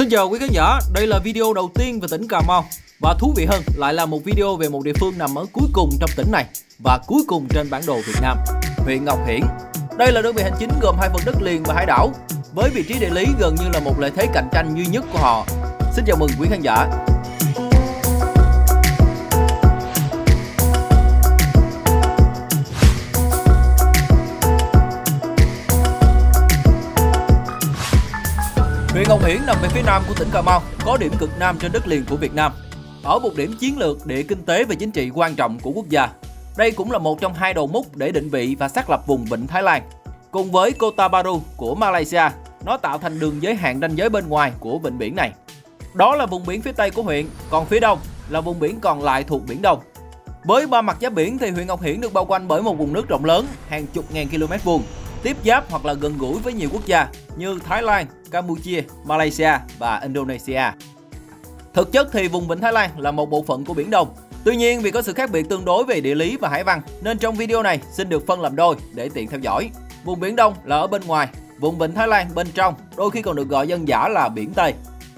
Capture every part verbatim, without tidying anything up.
Xin chào quý khán giả, đây là video đầu tiên về tỉnh Cà Mau. Và thú vị hơn lại là một video về một địa phương nằm ở cuối cùng trong tỉnh này và cuối cùng trên bản đồ Việt Nam, huyện Ngọc Hiển. Đây là đơn vị hành chính gồm hai phần đất liền và hải đảo, với vị trí địa lý gần như là một lợi thế cạnh tranh duy nhất của họ. Xin chào mừng quý khán giả. Huyện Ngọc Hiển nằm về phía nam của tỉnh Cà Mau, có điểm cực nam trên đất liền của Việt Nam. Ở một điểm chiến lược, địa kinh tế và chính trị quan trọng của quốc gia. Đây cũng là một trong hai đầu mốc để định vị và xác lập vùng vịnh Thái Lan. Cùng với Kota Bharu của Malaysia, nó tạo thành đường giới hạn ranh giới bên ngoài của vịnh biển này. Đó là vùng biển phía tây của huyện, còn phía đông là vùng biển còn lại thuộc Biển Đông. Với ba mặt giáp biển thì huyện Ngọc Hiển được bao quanh bởi một vùng nước rộng lớn, hàng chục ngàn km vuông, tiếp giáp hoặc là gần gũi với nhiều quốc gia như Thái Lan, Campuchia, Malaysia và Indonesia. Thực chất thì vùng vịnh Thái Lan là một bộ phận của Biển Đông. Tuy nhiên vì có sự khác biệt tương đối về địa lý và hải văn nên trong video này xin được phân làm đôi để tiện theo dõi. Vùng Biển Đông là ở bên ngoài, vùng vịnh Thái Lan bên trong, đôi khi còn được gọi dân dã là Biển Tây.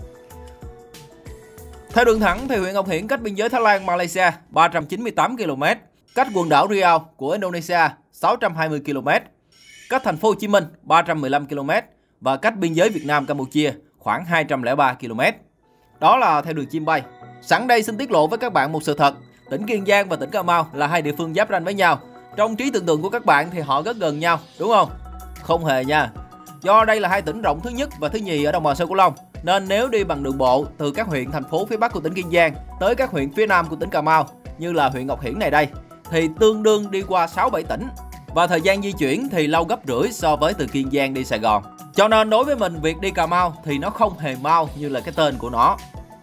Theo đường thẳng thì huyện Ngọc Hiển cách biên giới Thái Lan Malaysia ba trăm chín mươi tám ki lô mét, cách quần đảo Riau của Indonesia sáu trăm hai mươi ki lô mét, cách thành phố Hồ Chí Minh ba trăm mười lăm ki lô mét và cách biên giới Việt Nam Campuchia khoảng hai trăm lẻ ba ki lô mét. Đó là theo đường chim bay. Sẵn đây xin tiết lộ với các bạn một sự thật, tỉnh Kiên Giang và tỉnh Cà Mau là hai địa phương giáp ranh với nhau. Trong trí tưởng tượng của các bạn thì họ rất gần nhau, đúng không? Không hề nha. Do đây là hai tỉnh rộng thứ nhất và thứ nhì ở đồng bằng sông Cửu Long, nên nếu đi bằng đường bộ từ các huyện thành phố phía bắc của tỉnh Kiên Giang tới các huyện phía nam của tỉnh Cà Mau như là huyện Ngọc Hiển này đây thì tương đương đi qua sáu bảy tỉnh. Và thời gian di chuyển thì lâu gấp rưỡi so với từ Kiên Giang đi Sài Gòn. Cho nên đối với mình việc đi Cà Mau thì nó không hề mau như là cái tên của nó.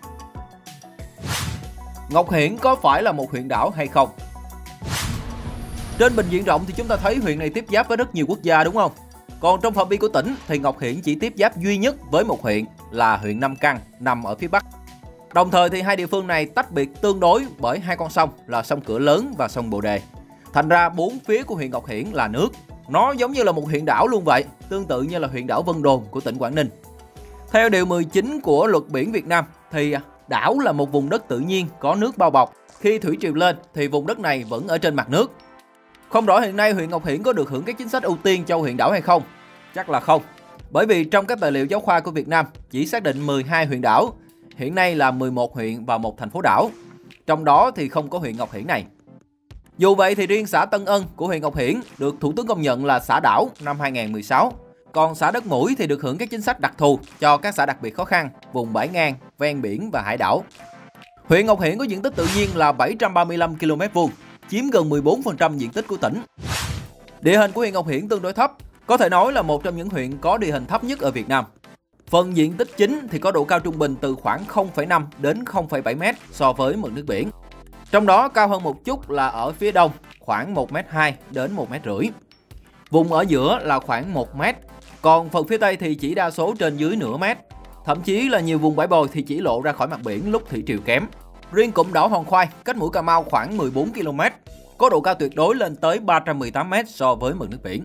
Ngọc Hiển có phải là một huyện đảo hay không? Trên bình diện rộng thì chúng ta thấy huyện này tiếp giáp với rất nhiều quốc gia, đúng không? Còn trong phạm vi của tỉnh thì Ngọc Hiển chỉ tiếp giáp duy nhất với một huyện là huyện Nam Căn nằm ở phía bắc. Đồng thời thì hai địa phương này tách biệt tương đối bởi hai con sông là sông Cửa Lớn và sông Bồ Đề. Thành ra bốn phía của huyện Ngọc Hiển là nước. Nó giống như là một huyện đảo luôn vậy, tương tự như là huyện đảo Vân Đồn của tỉnh Quảng Ninh. Theo điều mười chín của Luật Biển Việt Nam thì đảo là một vùng đất tự nhiên có nước bao bọc. Khi thủy triều lên thì vùng đất này vẫn ở trên mặt nước. Không rõ hiện nay huyện Ngọc Hiển có được hưởng các chính sách ưu tiên cho huyện đảo hay không? Chắc là không. Bởi vì trong các tài liệu giáo khoa của Việt Nam chỉ xác định mười hai huyện đảo. Hiện nay là mười một huyện và một thành phố đảo. Trong đó thì không có huyện Ngọc Hiển này. Dù vậy thì riêng xã Tân Ân của huyện Ngọc Hiển được Thủ tướng công nhận là xã đảo năm hai nghìn không trăm mười sáu. Còn xã Đất Mũi thì được hưởng các chính sách đặc thù cho các xã đặc biệt khó khăn, vùng bãi ngang, ven biển và hải đảo. Huyện Ngọc Hiển có diện tích tự nhiên là bảy trăm ba mươi lăm ki lô mét vuông, chiếm gần mười bốn phần trăm diện tích của tỉnh. Địa hình của huyện Ngọc Hiển tương đối thấp, có thể nói là một trong những huyện có địa hình thấp nhất ở Việt Nam. Phần diện tích chính thì có độ cao trung bình từ khoảng không phẩy năm đến không phẩy bảy mét so với mực nước biển. Trong đó cao hơn một chút là ở phía đông khoảng một mét hai đến một mét rưỡi. Vùng ở giữa là khoảng một mét, còn phần phía tây thì chỉ đa số trên dưới nửa mét. Thậm chí là nhiều vùng bãi bồi thì chỉ lộ ra khỏi mặt biển lúc thủy triều kém. Riêng cụm đảo Hòn Khoai cách mũi Cà Mau khoảng mười bốn ki lô mét, có độ cao tuyệt đối lên tới ba trăm mười tám mét so với mực nước biển.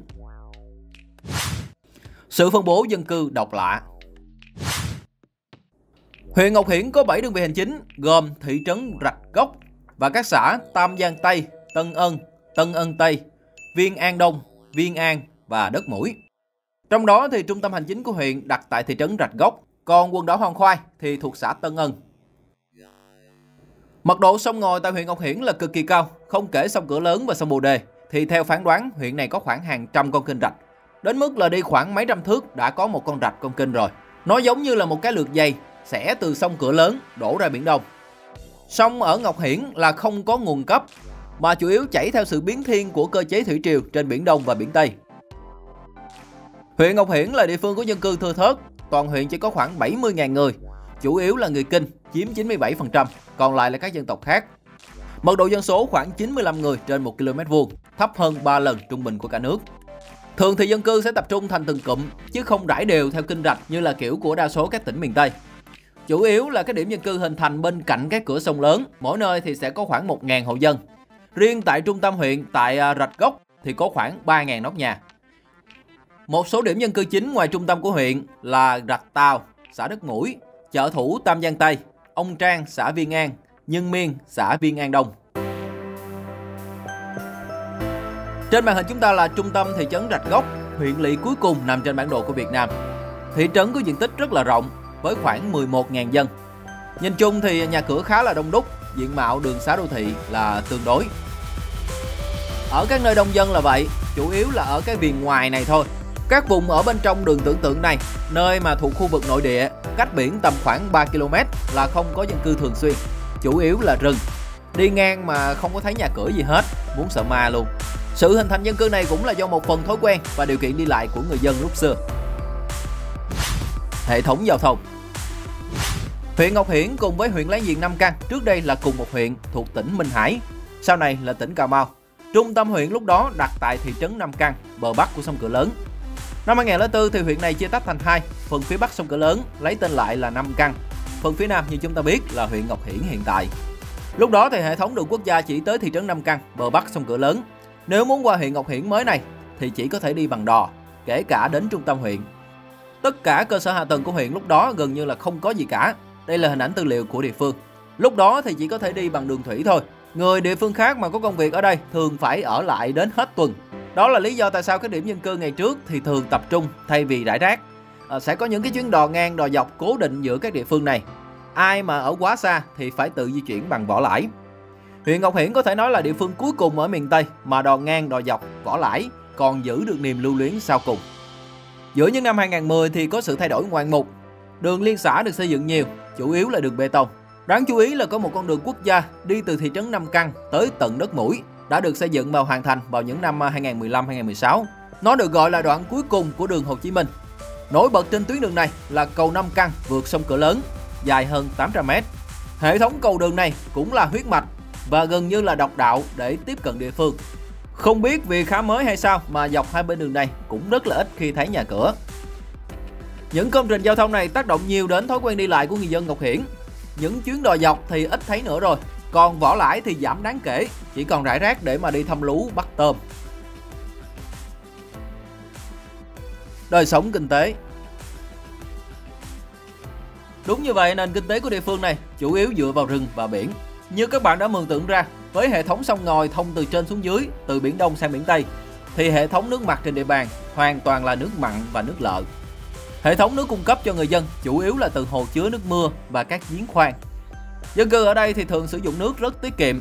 Sự phân bố dân cư độc lạ. Huyện Ngọc Hiển có bảy đơn vị hành chính gồm thị trấn Rạch Gốc và các xã Tam Giang Tây, Tân Ân, Tân Ân Tây, Viên An Đông, Viên An và Đất Mũi. Trong đó thì trung tâm hành chính của huyện đặt tại thị trấn Rạch Gốc, còn quần đảo Hòn Khoai thì thuộc xã Tân Ân. Mật độ sông ngòi tại huyện Ngọc Hiển là cực kỳ cao, không kể sông Cửa Lớn và sông Bồ Đề, thì theo phán đoán huyện này có khoảng hàng trăm con kênh rạch. Đến mức là đi khoảng mấy trăm thước đã có một con rạch con kênh rồi. Nó giống như là một cái lược dày xẻ từ sông Cửa Lớn đổ ra Biển Đông. Sông ở Ngọc Hiển là không có nguồn cấp, mà chủ yếu chảy theo sự biến thiên của cơ chế thủy triều trên Biển Đông và Biển Tây. Huyện Ngọc Hiển là địa phương có dân cư thưa thớt, toàn huyện chỉ có khoảng bảy mươi nghìn người, chủ yếu là người Kinh chiếm chín mươi bảy phần trăm, còn lại là các dân tộc khác. Mật độ dân số khoảng chín mươi lăm người trên một ki lô mét vuông, thấp hơn ba lần trung bình của cả nước. Thường thì dân cư sẽ tập trung thành từng cụm, chứ không rải đều theo kênh rạch như là kiểu của đa số các tỉnh miền Tây. Chủ yếu là các điểm dân cư hình thành bên cạnh các cửa sông lớn, mỗi nơi thì sẽ có khoảng một nghìn hộ dân. Riêng tại trung tâm huyện, tại Rạch Gốc thì có khoảng ba nghìn nóc nhà. Một số điểm dân cư chính ngoài trung tâm của huyện là Rạch Tàu, xã Đất Mũi, Chợ Thủ Tam Giang Tây, Ông Trang xã Viên An, Nhân Miên xã Viên An Đông. Trên màn hình chúng ta là trung tâm thị trấn Rạch Gốc, huyện lỵ cuối cùng nằm trên bản đồ của Việt Nam. Thị trấn có diện tích rất là rộng với khoảng mười một nghìn dân. Nhìn chung thì nhà cửa khá là đông đúc, diện mạo đường xá đô thị là tương đối. Ở các nơi đông dân là vậy, chủ yếu là ở cái viền ngoài này thôi. Các vùng ở bên trong đường tưởng tượng này, nơi mà thuộc khu vực nội địa, cách biển tầm khoảng ba ki lô mét là không có dân cư thường xuyên, chủ yếu là rừng. Đi ngang mà không có thấy nhà cửa gì hết, muốn sợ ma luôn. Sự hình thành dân cư này cũng là do một phần thói quen và điều kiện đi lại của người dân lúc xưa. Hệ thống giao thông. Huyện Ngọc Hiển cùng với huyện láng giềng Nam Căn trước đây là cùng một huyện thuộc tỉnh Minh Hải, sau này là tỉnh Cà Mau. Trung tâm huyện lúc đó đặt tại thị trấn Nam Căn, bờ bắc của sông Cửa Lớn. Năm hai nghìn không trăm lẻ bốn thì huyện này chia tách thành hai, phần phía bắc sông Cửa Lớn lấy tên lại là Nam Căn, phần phía nam như chúng ta biết là huyện Ngọc Hiển hiện tại. Lúc đó thì hệ thống đường quốc gia chỉ tới thị trấn Nam Căn, bờ bắc sông Cửa Lớn. Nếu muốn qua huyện Ngọc Hiển mới này thì chỉ có thể đi bằng đò, kể cả đến trung tâm huyện. Tất cả cơ sở hạ tầng của huyện lúc đó gần như là không có gì cả. Đây là hình ảnh tư liệu của địa phương. Lúc đó thì chỉ có thể đi bằng đường thủy thôi. Người địa phương khác mà có công việc ở đây thường phải ở lại đến hết tuần. Đó là lý do tại sao các điểm dân cư ngày trước thì thường tập trung thay vì rải rác. À, sẽ có những cái chuyến đò ngang đò dọc cố định giữa các địa phương này. Ai mà ở quá xa thì phải tự di chuyển bằng Võ Lãi. Huyện Ngọc Hiển có thể nói là địa phương cuối cùng ở miền Tây mà đò ngang đò dọc Võ Lãi còn giữ được niềm lưu luyến sau cùng. Giữa những năm hai nghìn không trăm mười thì có sự thay đổi ngoạn mục. Đường liên xã được xây dựng nhiều, chủ yếu là đường bê tông. Đáng chú ý là có một con đường quốc gia đi từ thị trấn Nam Căn tới tận đất Mũi đã được xây dựng và hoàn thành vào những năm hai nghìn không trăm mười lăm hai nghìn không trăm mười sáu. Nó được gọi là đoạn cuối cùng của đường Hồ Chí Minh. Nổi bật trên tuyến đường này là cầu Nam Căn vượt sông Cửa Lớn, dài hơn tám trăm mét. Hệ thống cầu đường này cũng là huyết mạch và gần như là độc đạo để tiếp cận địa phương. Không biết vì khá mới hay sao mà dọc hai bên đường này cũng rất là ít khi thấy nhà cửa. Những công trình giao thông này tác động nhiều đến thói quen đi lại của người dân Ngọc Hiển. Những chuyến đò dọc thì ít thấy nữa rồi, còn Võ Lãi thì giảm đáng kể, chỉ còn rải rác để mà đi thăm lú bắt tôm. Đời sống kinh tế. Đúng như vậy, nền kinh tế của địa phương này chủ yếu dựa vào rừng và biển. Như các bạn đã mường tượng ra, với hệ thống sông ngòi thông từ trên xuống dưới, từ biển Đông sang biển Tây, thì hệ thống nước mặt trên địa bàn hoàn toàn là nước mặn và nước lợ. Hệ thống nước cung cấp cho người dân chủ yếu là từ hồ chứa nước mưa và các giếng khoan. Dân cư ở đây thì thường sử dụng nước rất tiết kiệm.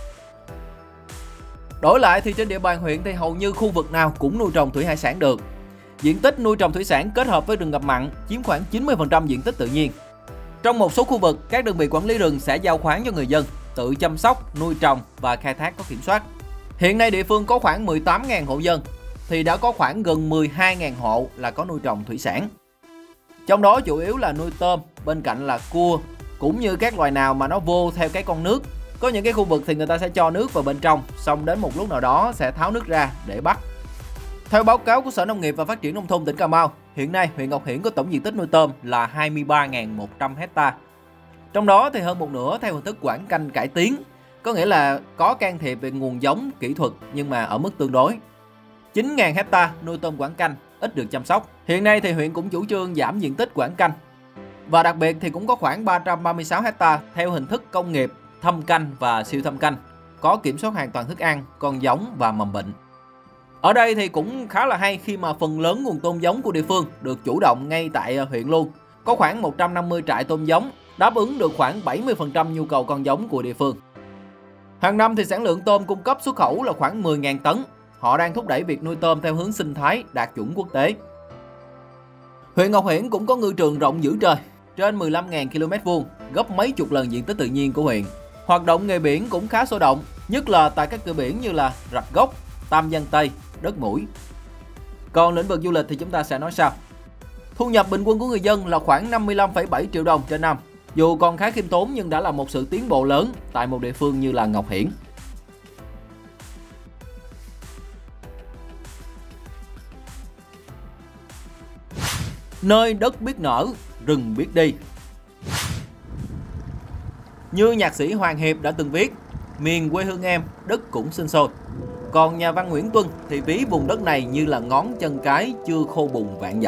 Đổi lại thì trên địa bàn huyện thì hầu như khu vực nào cũng nuôi trồng thủy hải sản được. Diện tích nuôi trồng thủy sản kết hợp với rừng ngập mặn chiếm khoảng chín mươi phần trăm diện tích tự nhiên. Trong một số khu vực, các đơn vị quản lý rừng sẽ giao khoán cho người dân tự chăm sóc, nuôi trồng và khai thác có kiểm soát. Hiện nay địa phương có khoảng mười tám nghìn hộ dân, thì đã có khoảng gần mười hai nghìn hộ là có nuôi trồng thủy sản. Trong đó chủ yếu là nuôi tôm, bên cạnh là cua, cũng như các loài nào mà nó vô theo cái con nước. Có những cái khu vực thì người ta sẽ cho nước vào bên trong, xong đến một lúc nào đó sẽ tháo nước ra để bắt. Theo báo cáo của Sở Nông nghiệp và Phát triển Nông thôn tỉnh Cà Mau, hiện nay huyện Ngọc Hiển có tổng diện tích nuôi tôm là hai mươi ba nghìn một trăm hecta. Trong đó thì hơn một nửa theo hình thức quảng canh cải tiến, có nghĩa là có can thiệp về nguồn giống, kỹ thuật nhưng mà ở mức tương đối. chín nghìn hecta nuôi tôm quảng canh, ít được chăm sóc. Hiện nay thì huyện cũng chủ trương giảm diện tích quảng canh. Và đặc biệt thì cũng có khoảng ba trăm ba mươi sáu hecta theo hình thức công nghiệp, thâm canh và siêu thâm canh, có kiểm soát hoàn toàn thức ăn, con giống và mầm bệnh. Ở đây thì cũng khá là hay khi mà phần lớn nguồn tôm giống của địa phương được chủ động ngay tại huyện luôn. Có khoảng một trăm năm mươi trại tôm giống, đáp ứng được khoảng bảy mươi phần trăm nhu cầu con giống của địa phương. Hàng năm thì sản lượng tôm cung cấp xuất khẩu là khoảng mười nghìn tấn. Họ đang thúc đẩy việc nuôi tôm theo hướng sinh thái đạt chuẩn quốc tế. Huyện Ngọc Hiển cũng có ngư trường rộng dữ trời, trên mười lăm nghìn ki lô mét vuông, gấp mấy chục lần diện tích tự nhiên của huyện. Hoạt động nghề biển cũng khá sôi động, nhất là tại các cửa biển như là Rạch Gốc, Tam Giang Tây, Đất Mũi. Còn lĩnh vực du lịch thì chúng ta sẽ nói sau. Thu nhập bình quân của người dân là khoảng năm mươi lăm phẩy bảy triệu đồng trên năm. Dù còn khá khiêm tốn nhưng đã là một sự tiến bộ lớn tại một địa phương như là Ngọc Hiển. Nơi đất biết nở, rừng biết đi. Như nhạc sĩ Hoàng Hiệp đã từng viết, miền quê hương em, đất cũng sinh sôi. Còn nhà văn Nguyễn Tuân thì ví vùng đất này như là ngón chân cái chưa khô bùn vạn dặm.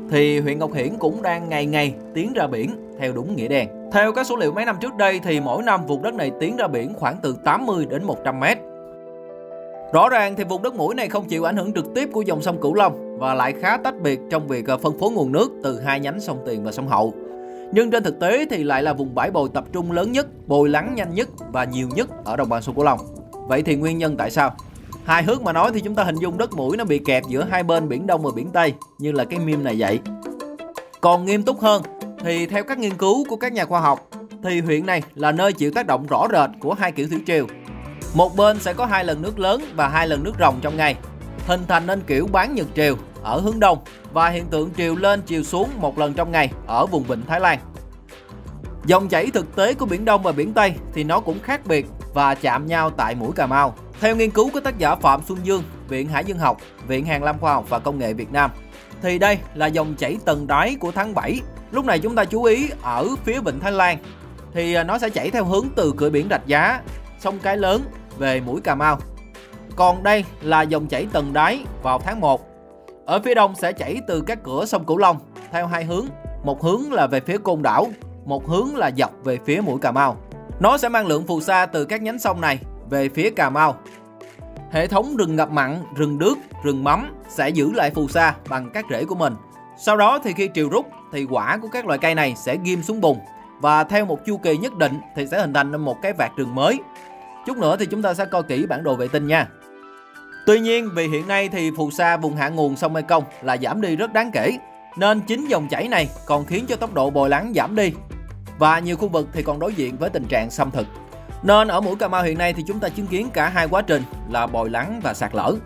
thì huyện Ngọc Hiển cũng đang ngày ngày tiến ra biển theo đúng nghĩa đen. Theo các số liệu mấy năm trước đây thì mỗi năm vùng đất này tiến ra biển khoảng từ tám mươi đến một trăm mét. Rõ ràng thì vùng đất mũi này không chịu ảnh hưởng trực tiếp của dòng sông Cửu Long và lại khá tách biệt trong việc phân phối nguồn nước từ hai nhánh sông Tiền và sông Hậu. Nhưng trên thực tế thì lại là vùng bãi bồi tập trung lớn nhất, bồi lắng nhanh nhất và nhiều nhất ở đồng bằng sông Cửu Long. Vậy thì nguyên nhân tại sao? Hài hước mà nói thì chúng ta hình dung đất mũi nó bị kẹp giữa hai bên biển Đông và biển Tây như là cái meme này vậy. Còn nghiêm túc hơn thì theo các nghiên cứu của các nhà khoa học thì huyện này là nơi chịu tác động rõ rệt của hai kiểu thủy triều. Một bên sẽ có hai lần nước lớn và hai lần nước ròng trong ngày, hình thành nên kiểu bán nhật triều ở hướng đông và hiện tượng triều lên triều xuống một lần trong ngày ở vùng vịnh Thái Lan. Dòng chảy thực tế của biển Đông và biển Tây thì nó cũng khác biệt và chạm nhau tại mũi Cà Mau. Theo nghiên cứu của tác giả Phạm Xuân Dương, Viện Hải dương học, Viện Hàn lâm Khoa học và Công nghệ Việt Nam, thì đây là dòng chảy tầng đáy của tháng bảy. Lúc này chúng ta chú ý ở phía vịnh Thái Lan thì nó sẽ chảy theo hướng từ cửa biển Rạch Giá, sông Cái Lớn về mũi Cà Mau. Còn đây là dòng chảy tầng đáy vào tháng một. Ở phía đông sẽ chảy từ các cửa sông Cửu Long theo hai hướng, một hướng là về phía Côn Đảo, một hướng là dọc về phía mũi Cà Mau. Nó sẽ mang lượng phù sa từ các nhánh sông này về phía Cà Mau. Hệ thống rừng ngập mặn, rừng đước, rừng mắm sẽ giữ lại phù sa bằng các rễ của mình. Sau đó thì khi triều rút thì quả của các loại cây này sẽ ghim xuống bùn và theo một chu kỳ nhất định thì sẽ hình thành một cái vạt rừng mới. Chút nữa thì chúng ta sẽ coi kỹ bản đồ vệ tinh nha. Tuy nhiên vì hiện nay thì phù sa vùng hạ nguồn sông Mekong là giảm đi rất đáng kể, nên chính dòng chảy này còn khiến cho tốc độ bồi lắng giảm đi và nhiều khu vực thì còn đối diện với tình trạng xâm thực. Nên ở mũi Cà Mau hiện nay thì chúng ta chứng kiến cả hai quá trình là bồi lắng và sạt lở.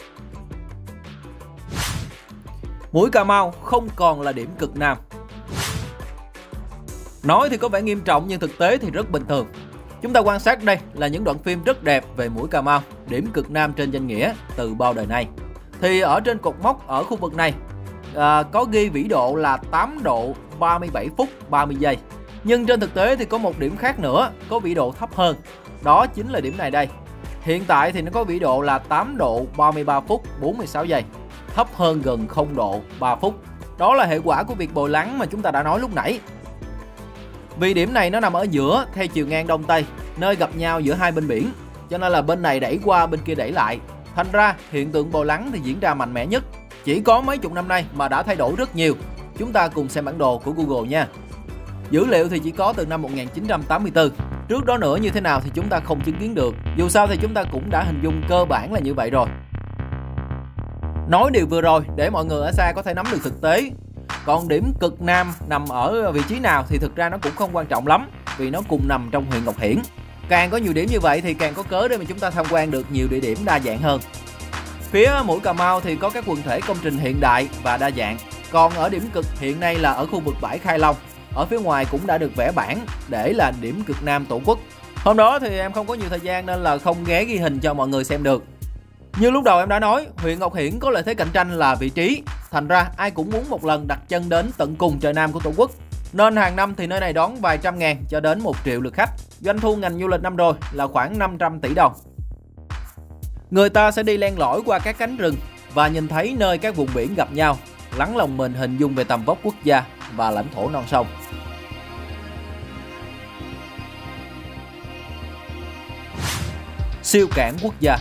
Mũi Cà Mau không còn là điểm cực nam. Nói thì có vẻ nghiêm trọng nhưng thực tế thì rất bình thường. Chúng ta quan sát đây là những đoạn phim rất đẹp về mũi Cà Mau, điểm cực nam trên danh nghĩa từ bao đời nay. Thì ở trên cột mốc ở khu vực này à, có ghi vĩ độ là tám độ ba mươi bảy phút ba mươi giây. Nhưng trên thực tế thì có một điểm khác nữa, có vĩ độ thấp hơn. Đó chính là điểm này đây. Hiện tại thì nó có vĩ độ là tám độ ba mươi ba phút bốn mươi sáu giây, thấp hơn gần không độ ba phút. Đó là hệ quả của việc bồi lắng mà chúng ta đã nói lúc nãy. Vì điểm này nó nằm ở giữa theo chiều ngang đông tây, nơi gặp nhau giữa hai bên biển, cho nên là bên này đẩy qua bên kia đẩy lại. Thành ra hiện tượng bồi lắng thì diễn ra mạnh mẽ nhất. Chỉ có mấy chục năm nay mà đã thay đổi rất nhiều. Chúng ta cùng xem bản đồ của Google nha. Dữ liệu thì chỉ có từ năm một nghìn chín trăm tám mươi tư. Trước đó nữa như thế nào thì chúng ta không chứng kiến được. Dù sao thì chúng ta cũng đã hình dung cơ bản là như vậy rồi. Nói điều vừa rồi để mọi người ở xa có thể nắm được thực tế. Còn điểm cực nam nằm ở vị trí nào thì thực ra nó cũng không quan trọng lắm, vì nó cùng nằm trong huyện Ngọc Hiển. Càng có nhiều điểm như vậy thì càng có cớ để mà chúng ta tham quan được nhiều địa điểm đa dạng hơn. Phía mũi Cà Mau thì có các quần thể công trình hiện đại và đa dạng. Còn ở điểm cực hiện nay là ở khu vực bãi Khai Long. Ở phía ngoài cũng đã được vẽ bảng để là điểm cực nam tổ quốc. Hôm đó thì em không có nhiều thời gian nên là không ghé ghi hình cho mọi người xem được. Như lúc đầu em đã nói, huyện Ngọc Hiển có lợi thế cạnh tranh là vị trí. Thành ra ai cũng muốn một lần đặt chân đến tận cùng trời nam của Tổ quốc. Nên hàng năm thì nơi này đón vài trăm ngàn cho đến một triệu lượt khách. Doanh thu ngành du lịch năm rồi là khoảng năm trăm tỷ đồng. Người ta sẽ đi len lỏi qua các cánh rừng và nhìn thấy nơi các vùng biển gặp nhau, lắng lòng mình hình dung về tầm vóc quốc gia và lãnh thổ non sông. Siêu cảng quốc gia.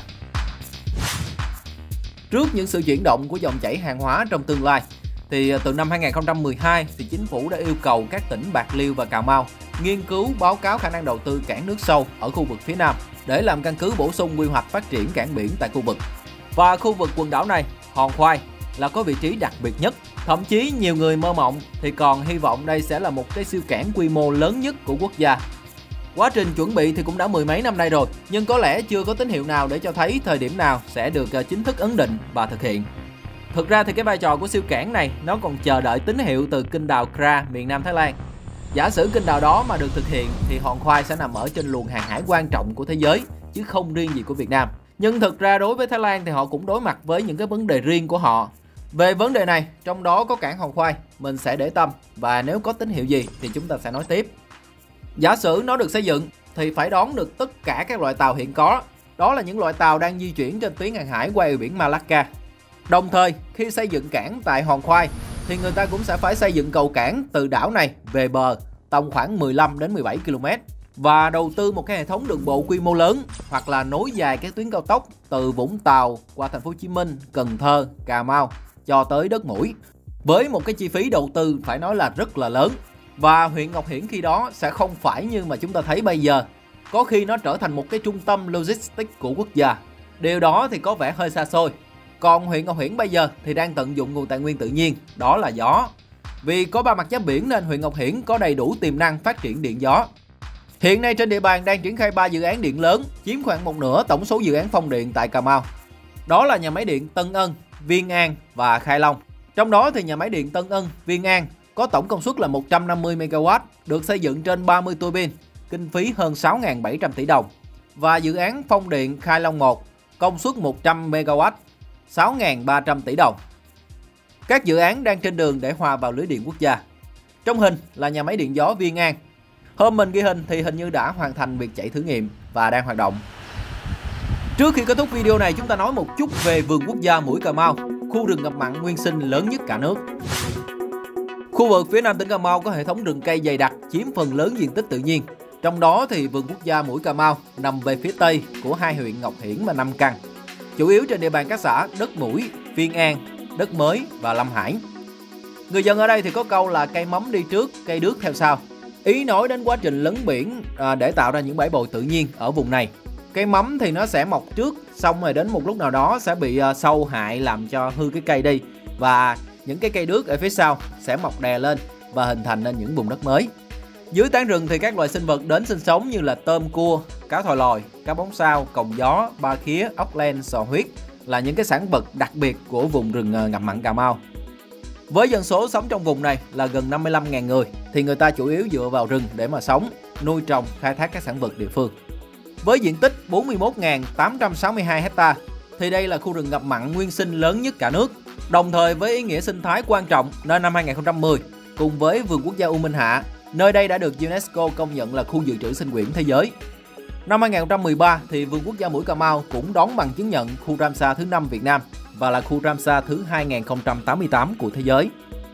Trước những sự chuyển động của dòng chảy hàng hóa trong tương lai, thì từ năm hai nghìn không trăm mười hai thì chính phủ đã yêu cầu các tỉnh Bạc Liêu và Cà Mau nghiên cứu báo cáo khả năng đầu tư cảng nước sâu ở khu vực phía Nam để làm căn cứ bổ sung quy hoạch phát triển cảng biển tại khu vực. Và khu vực quần đảo này, Hòn Khoai, là có vị trí đặc biệt nhất. Thậm chí nhiều người mơ mộng thì còn hy vọng đây sẽ là một cái siêu cảng quy mô lớn nhất của quốc gia. Quá trình chuẩn bị thì cũng đã mười mấy năm nay rồi, nhưng có lẽ chưa có tín hiệu nào để cho thấy thời điểm nào sẽ được chính thức ấn định và thực hiện. Thực ra thì cái vai trò của siêu cảng này nó còn chờ đợi tín hiệu từ kênh đào Kra miền Nam Thái Lan. Giả sử kênh đào đó mà được thực hiện thì Hòn Khoai sẽ nằm ở trên luồng hàng hải quan trọng của thế giới, chứ không riêng gì của Việt Nam. Nhưng thực ra đối với Thái Lan thì họ cũng đối mặt với những cái vấn đề riêng của họ. Về vấn đề này, trong đó có cảng Hòn Khoai, mình sẽ để tâm và nếu có tín hiệu gì thì chúng ta sẽ nói tiếp. Giả sử nó được xây dựng thì phải đón được tất cả các loại tàu hiện có. Đó là những loại tàu đang di chuyển trên tuyến hàng hải qua eo biển Malacca. Đồng thời, khi xây dựng cảng tại Hòn Khoai thì người ta cũng sẽ phải xây dựng cầu cảng từ đảo này về bờ tầm khoảng mười lăm đến mười bảy ki lô mét và đầu tư một cái hệ thống đường bộ quy mô lớn hoặc là nối dài các tuyến cao tốc từ Vũng Tàu qua thành phố Hồ Chí Minh, Cần Thơ, Cà Mau cho tới Đất Mũi. Với một cái chi phí đầu tư phải nói là rất là lớn, và huyện Ngọc Hiển khi đó sẽ không phải như mà chúng ta thấy bây giờ. Có khi nó trở thành một cái trung tâm logistics của quốc gia. Điều đó thì có vẻ hơi xa xôi. Còn huyện Ngọc Hiển bây giờ thì đang tận dụng nguồn tài nguyên tự nhiên, đó là gió. Vì có ba mặt giáp biển nên huyện Ngọc Hiển có đầy đủ tiềm năng phát triển điện gió. Hiện nay trên địa bàn đang triển khai ba dự án điện lớn, chiếm khoảng một nửa tổng số dự án phong điện tại Cà Mau. Đó là nhà máy điện Tân Ân, Viên An và Khai Long. Trong đó thì nhà máy điện Tân Ân, Viên An có tổng công suất là một trăm năm mươi mê ga oát, được xây dựng trên ba mươi tua bin, kinh phí hơn sáu nghìn bảy trăm tỷ đồng. Và dự án phong điện Khai Long một, công suất một trăm mê ga oát, sáu nghìn ba trăm tỷ đồng. Các dự án đang trên đường để hòa vào lưới điện quốc gia. Trong hình là nhà máy điện gió Viên An. Hôm mình ghi hình thì hình như đã hoàn thành việc chạy thử nghiệm và đang hoạt động. Trước khi kết thúc video này, chúng ta nói một chút về vườn quốc gia Mũi Cà Mau, khu rừng ngập mặn nguyên sinh lớn nhất cả nước. Khu vực phía nam tỉnh Cà Mau có hệ thống rừng cây dày đặc, chiếm phần lớn diện tích tự nhiên. Trong đó thì vườn quốc gia Mũi Cà Mau nằm về phía tây của hai huyện Ngọc Hiển và Nam Căn, chủ yếu trên địa bàn các xã Đất Mũi, Viên An, Đất Mới và Lâm Hải. Người dân ở đây thì có câu là cây mắm đi trước, cây đước theo sau. Ý nói đến quá trình lấn biển à, để tạo ra những bãi bồi tự nhiên ở vùng này. Cây mắm thì nó sẽ mọc trước, xong rồi đến một lúc nào đó sẽ bị uh, sâu hại làm cho hư cái cây đi. Và những cái cây đước ở phía sau sẽ mọc đè lên và hình thành nên những vùng đất mới. Dưới tán rừng thì các loài sinh vật đến sinh sống như là tôm cua, cá thòi lòi, cá bóng sao, còng gió, ba khía, ốc len, sò huyết là những cái sản vật đặc biệt của vùng rừng ngập mặn Cà Mau. Với dân số sống trong vùng này là gần năm mươi lăm nghìn người thì người ta chủ yếu dựa vào rừng để mà sống, nuôi trồng, khai thác các sản vật địa phương. Với diện tích bốn mươi mốt nghìn tám trăm sáu mươi hai ha thì đây là khu rừng ngập mặn nguyên sinh lớn nhất cả nước. Đồng thời với ý nghĩa sinh thái quan trọng nên năm hai nghìn không trăm mười cùng với vườn quốc gia U Minh Hạ, nơi đây đã được UNESCO công nhận là khu dự trữ sinh quyển thế giới. Năm hai nghìn không trăm mười ba thì vườn quốc gia Mũi Cà Mau cũng đón bằng chứng nhận khu Ramsar thứ năm Việt Nam và là khu Ramsar thứ hai nghìn không trăm tám mươi tám của thế giới.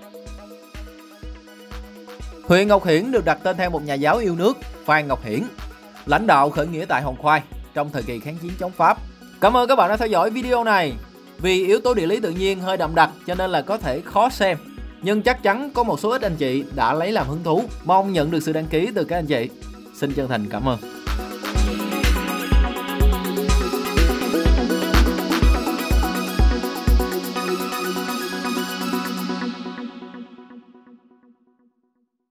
Huyện Ngọc Hiển được đặt tên theo một nhà giáo yêu nước, Phan Ngọc Hiển, lãnh đạo khởi nghĩa tại Hòn Khoai trong thời kỳ kháng chiến chống Pháp. Cảm ơn các bạn đã theo dõi video này. Vì yếu tố địa lý tự nhiên hơi đậm đặc cho nên là có thể khó xem, nhưng chắc chắn có một số ít anh chị đã lấy làm hứng thú. Mong nhận được sự đăng ký từ các anh chị. Xin chân thành cảm ơn.